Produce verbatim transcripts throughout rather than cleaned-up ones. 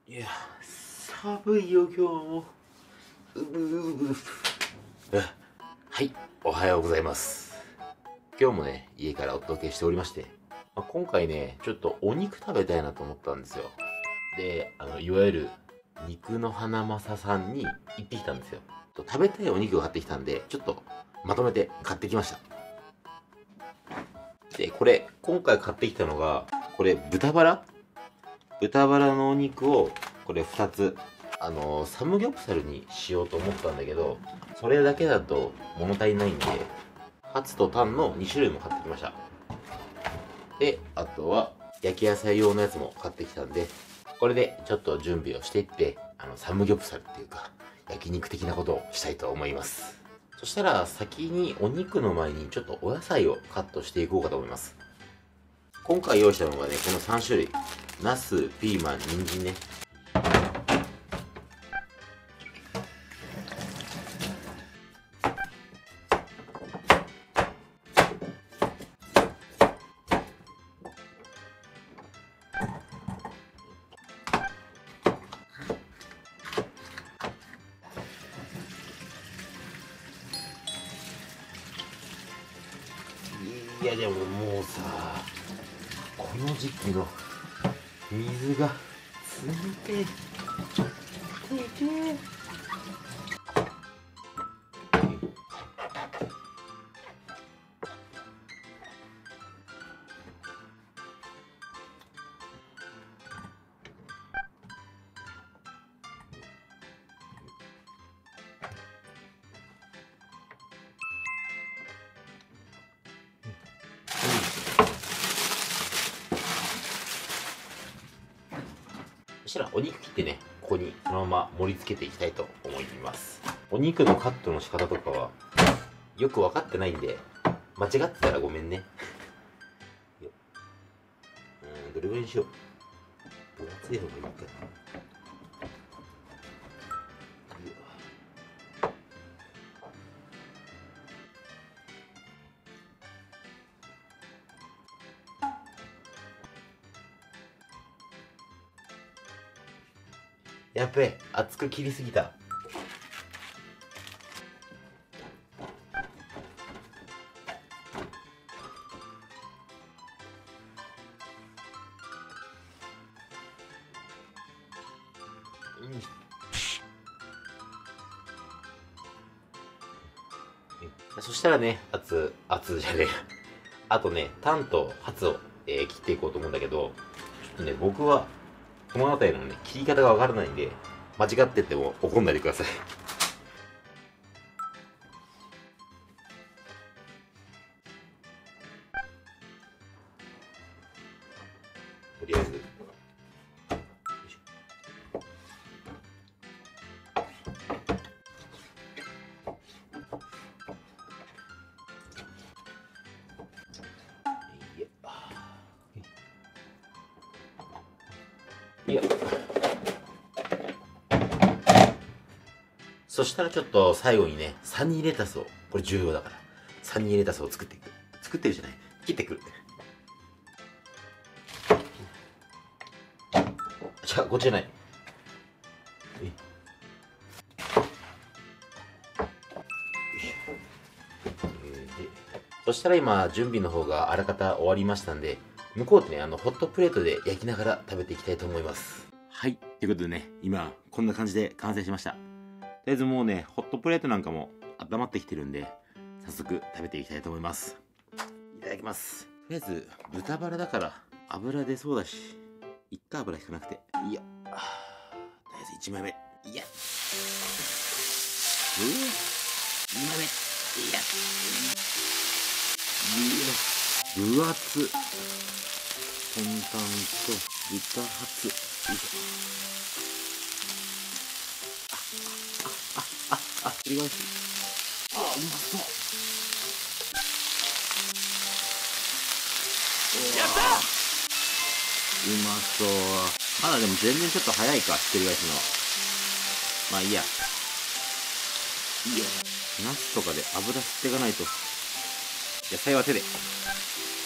いや、寒いよ今日も。うぶうぶ。はい、おはようございます。今日もね、家からお届けしておりまして、まあ、今回ね、ちょっとお肉食べたいなと思ったんですよ。で、あの、いわゆる肉のハナマサさんに行ってきたんですよ。食べたいお肉を買ってきたんで、ちょっとまとめて買ってきました。で、これ、今回買ってきたのが、これ豚バラ豚バラのお肉をこれふたつ、あのー、サムギョプサルにしようと思ったんだけど、それだけだと物足りないんで、ハツとタンのにしゅるいも買ってきました。で、あとは焼き野菜用のやつも買ってきたんで、これでちょっと準備をしていって、あのサムギョプサルっていうか焼肉的なことをしたいと思います。そしたら先にお肉の前にちょっとお野菜をカットしていこうかと思います。今回用意したのがね、このさんしゅるい。ナス、ピーマン、人参ね。いやでももうさ、この時期の水が冷てえ。冷てえ。そしたらお肉切ってね、ここにそのまま盛り付けていきたいと思います。お肉のカットの仕方とかはよく分かってないんで、間違ってたらごめんね。うん、どれぐらいにしよう。分厚い方がいいかな。やっべえ、厚く切りすぎた。うん、そしたらね、厚、厚じゃねえ。あとね、タンとハツを、えー切っていこうと思うんだけど、ちょっとね、僕はこの辺りのね、切り方がわからないんで、間違ってても怒んないでください。とりあえず。よいしょ。いや。そしたらちょっと最後にね、サニーレタスを、これ重要だから、サニーレタスを作っていく。作ってるじゃない、切ってくる。じゃあ、こっちじゃない。そしたら今、準備の方があらかた終わりましたんで、向こうでね、あの、ホットプレートで焼きながら食べていきたいと思います。はい。ということでね、今、こんな感じで完成しました。とりあえずもうね、ホットプレートなんかも温まってきてるんで、早速食べていきたいと思います。いただきます。とりあえず、豚バラだから油出そうだし、いった油引かなくて。いや、とりあえずいちまいめ。いや。うぅ。にまいめ。いや。分厚っ。トンタンと豚ハツ。よいしょ。あ、あ、あ、あ、あ、繰り返し。あ、うまそう。やったー。うまそう。まだでも全然ちょっと早いか、ひっくり返すの。まあいいや。いいよ。ナスとかで油吸っていかないと。野菜は手で。う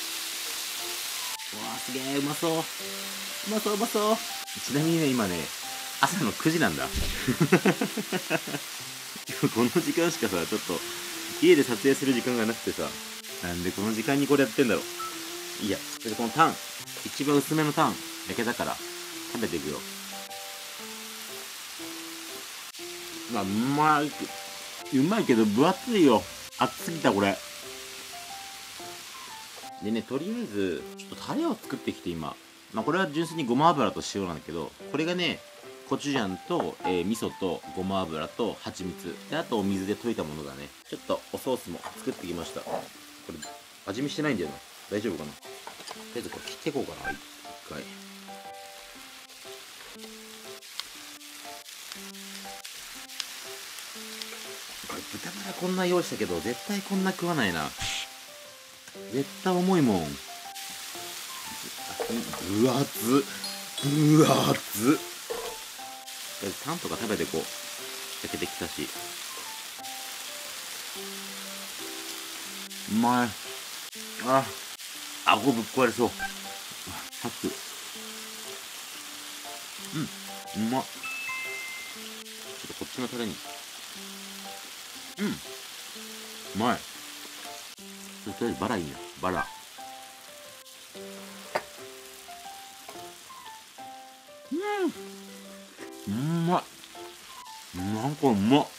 わー、すげえうまそう。うまそううまそう。ちなみにね、今ね、 朝のくじなんだこの時間しかさ、ちょっと家で撮影する時間がなくてさ、なんでこの時間にこれやってんだろう。いいや、それでこのタン、一番薄めのタン焼けたから食べていくよ。まあ、うまい、うまいけど分厚いよ。熱すぎたこれ。でね、とりあえずちょっとタレを作ってきて今。まあこれは純粋にごま油と塩なんだけど、これがね、コチュジャンと、えー、味噌とごま油と蜂蜜で、あとお水で溶いたものだね。ちょっとおソースも作ってきました。これ味見してないんだよな。大丈夫かな。とりあえずこれ切っていこうかな、一回。これ豚バラこんな用意したけど絶対こんな食わないな。絶対重いもん。分厚っ、分厚っ。タンとか食べてこう。焼けてきたし。うまい。あ、顎ぶっ壊れそう。パク。うん、うまっ。ちょっとこっちのタレに。うん、うまい。とりあえずバラいいな、バラ。うん、うまい。なんかうまっ。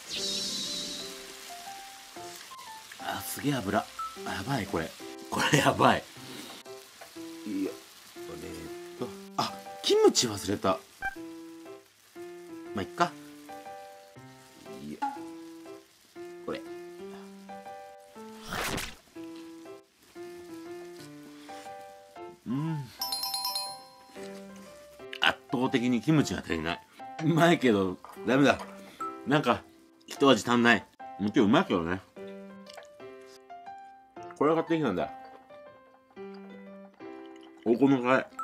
あ、すげえ油。やばいこれ。これやばい。いや、これと、あ、キムチ忘れた。まあ、いっか。いや、これ。うん。圧倒的にキムチが足りない。うまいけど、ダメだ。なんか、一味足んない。もちろんうまいけどね。これが買ってきたんだ。お好みかえ。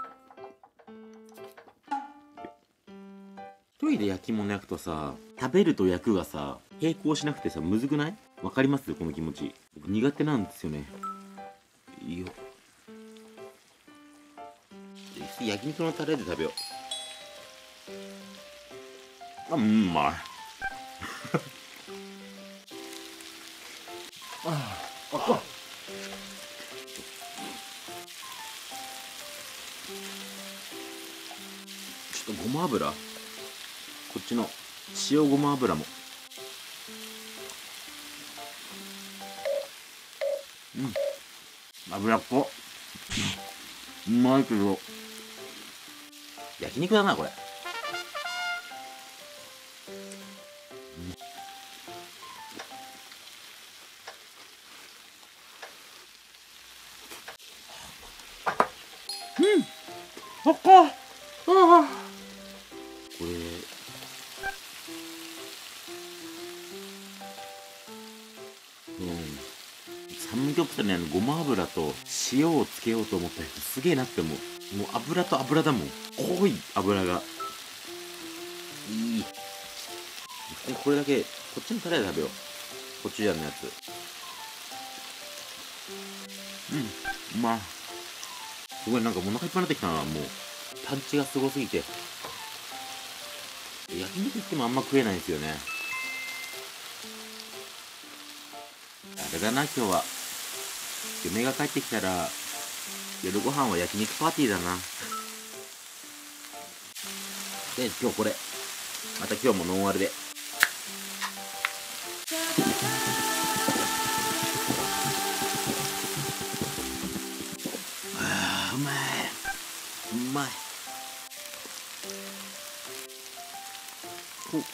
一人で焼き物焼くとさ、食べると焼くがさ、並行しなくてさ、むずくない？わかります？この気持ち。僕苦手なんですよね。いいよ。焼肉のタレで食べよう。あ、うん、うまい。ああ、あっ。ちょっとごま油、こっちの塩ごま油も。うん、油っこ。うまいけど焼肉だなこれ。うん、あっか。ああ、これうん、サムギョプサルにあのごま油と塩をつけようと思った人すげえなって思う。もう油と油だもん。濃い油がいい。これだけこっちのタレで食べよう。コチュジャンのやつ。うん、うまい。すごいなんかお腹いっぱいになってきたな。もうパンチがすごすぎて焼肉ってもあんま食えないんですよね。あれだな、今日は嫁が帰ってきたら夜ご飯は焼肉パーティーだな。で今日これまた今日もノンアルで。あー、うまい、うまい。お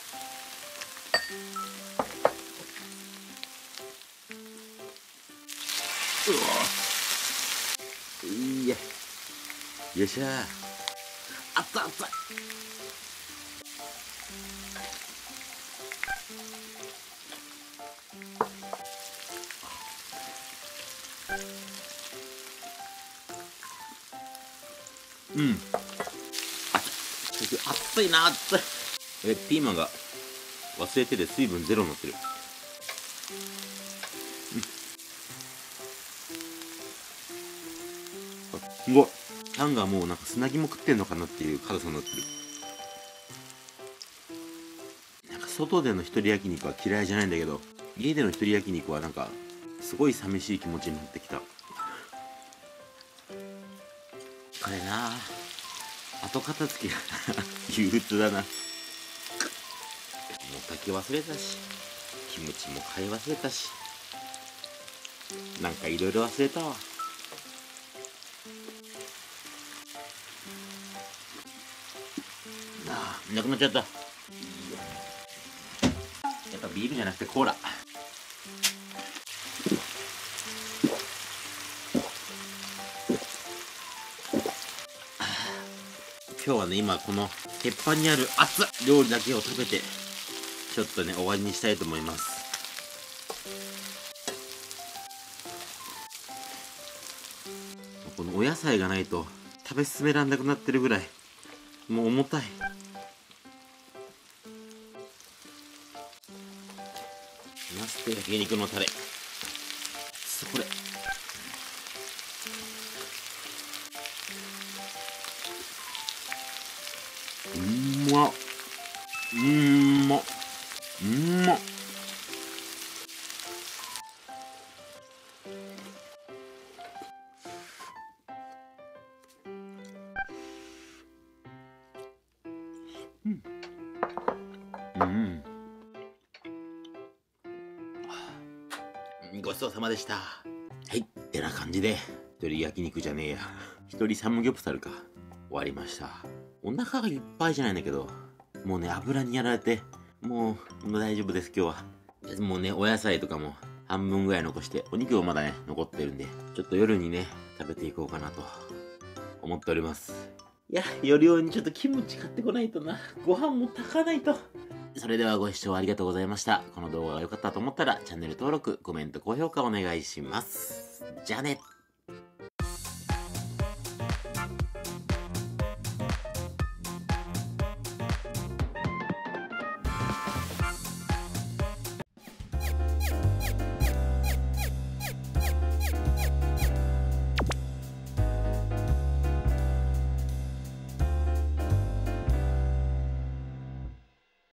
うわ、いや、よっしゃー。あったあった。うん、あ、熱いな、熱い。え、ピーマンが忘れてて水分ゼロになってる。すごい。タンがもうなんか砂肝食ってんのかなっていう辛さになってる。 外での一人焼肉は嫌いじゃないんだけど、家での一人焼肉はなんかすごい寂しい気持ちになってきた。これなあ、後片付けが憂鬱だな。もう炊き忘れたし、キムチも買い忘れたし、なんかいろいろ忘れたわ。ああ、なくなっちゃった。やっぱビールじゃなくてコーラ。今日はね、今この鉄板にある熱い料理だけを食べてちょっとね終わりにしたいと思います。このお野菜がないと食べ進めらんなくなってるぐらいもう重たい。ナスと焼肉のタレ、これうんまっ、うんまっ、うんまっ。うんうん、ごちそうさまでした。はい、ってな感じで一人焼肉じゃねえや、一人サムギョプサルか終わりました。お腹がいっぱいじゃないんだけど、もうね油にやられてもうもう大丈夫です今日は。もうねお野菜とかも半分ぐらい残して、お肉もまだね残ってるんで、ちょっと夜にね食べていこうかなと思っております。いや、夜用にちょっとキムチ買ってこないとな、ご飯も炊かないと。それではご視聴ありがとうございました。この動画が良かったと思ったらチャンネル登録、コメント、高評価お願いします。じゃあね。